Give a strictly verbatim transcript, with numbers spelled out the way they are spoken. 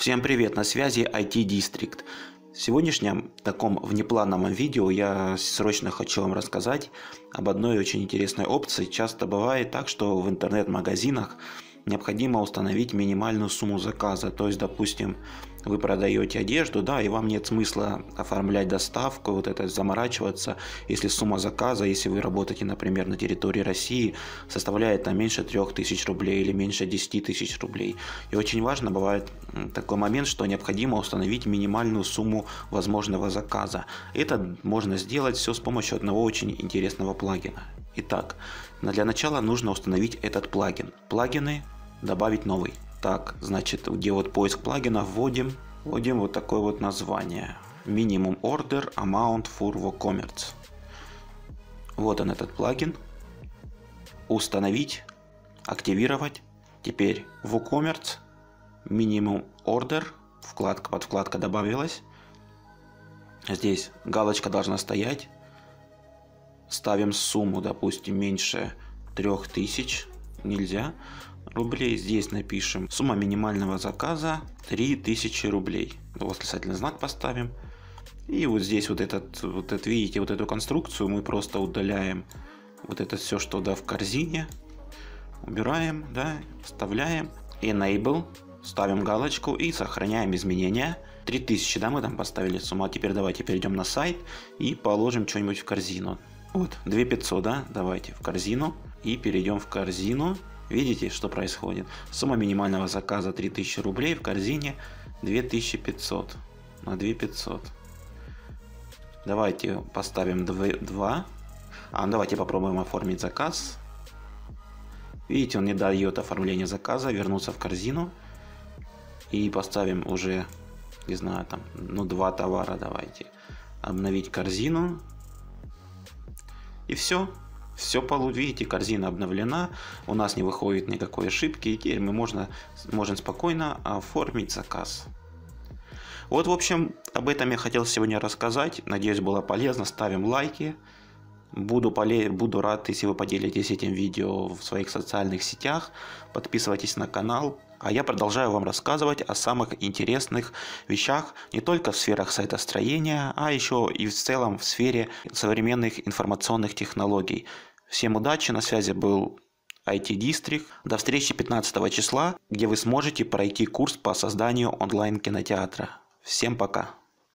Всем привет, на связи ай ти District. В сегодняшнем таком внеплановом видео я срочно хочу вам рассказать об одной очень интересной опции. Часто бывает так, что в интернет-магазинах необходимо установить минимальную сумму заказа. То есть, допустим, вы продаете одежду, да, и вам нет смысла оформлять доставку, вот это заморачиваться, если сумма заказа, если вы работаете, например, на территории России, составляет там меньше трех тысяч рублей или меньше десяти тысяч рублей. И очень важно бывает такой момент, что необходимо установить минимальную сумму возможного заказа. Это можно сделать все с помощью одного очень интересного плагина. Итак, для начала нужно установить этот плагин. Плагины, добавить новый. Так, значит, где вот поиск плагинов, вводим, вводим вот такое вот название. Minimum Order Amount for WooCommerce. Вот он, этот плагин. Установить, активировать. Теперь WooCommerce, Minimum Order, вкладка, под вкладка добавилась. Здесь галочка должна стоять. Ставим сумму, допустим, меньше трех тысяч, нельзя, рублей. Здесь напишем сумма минимального заказа три тысячи рублей. Восклицательный знак поставим. И вот здесь вот этот, вот этот, видите, вот эту конструкцию мы просто удаляем. Вот это все, что да, в корзине. Убираем, да, вставляем. Enable, ставим галочку и сохраняем изменения. три тысячи, да, мы там поставили сумму. А теперь давайте перейдем на сайт и положим что-нибудь в корзину. Вот, две тысячи пятьсот, да, давайте в корзину и перейдем в корзину. Видите, что происходит? Сумма минимального заказа три тысячи рублей, в корзине две тысячи пятьсот. На две тысячи пятьсот. Давайте поставим два. А, давайте попробуем оформить заказ. Видите, он не дает оформления заказа. Вернуться в корзину. И поставим уже, не знаю, там, ну, два товара давайте. Обновить корзину. И все. Все получится. Видите, корзина обновлена. У нас не выходит никакой ошибки. И теперь мы можно, можем спокойно оформить заказ. Вот, в общем, об этом я хотел сегодня рассказать. Надеюсь, было полезно. Ставим лайки. Буду, поле... Буду рад, если вы поделитесь этим видео в своих социальных сетях. Подписывайтесь на канал. А я продолжаю вам рассказывать о самых интересных вещах не только в сферах сайтостроения, а еще и в целом в сфере современных информационных технологий. Всем удачи, на связи был ай ти District. До встречи пятнадцатого числа, где вы сможете пройти курс по созданию онлайн кинотеатра. Всем пока!